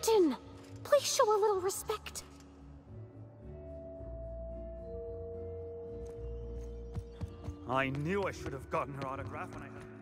Captain! Please show a little respect. I knew I should have gotten her autograph when I had...